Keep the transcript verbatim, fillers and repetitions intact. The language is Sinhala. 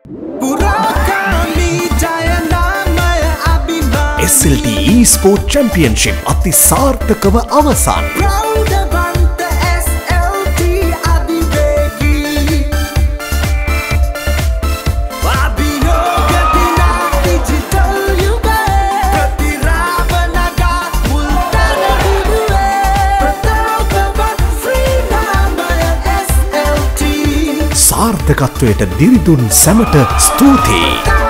S L T eSports Championship අති සාර්ථකව අවසන්. සාර්ථකත්වයට දිරිදුන් සැමට ස්තුතියි.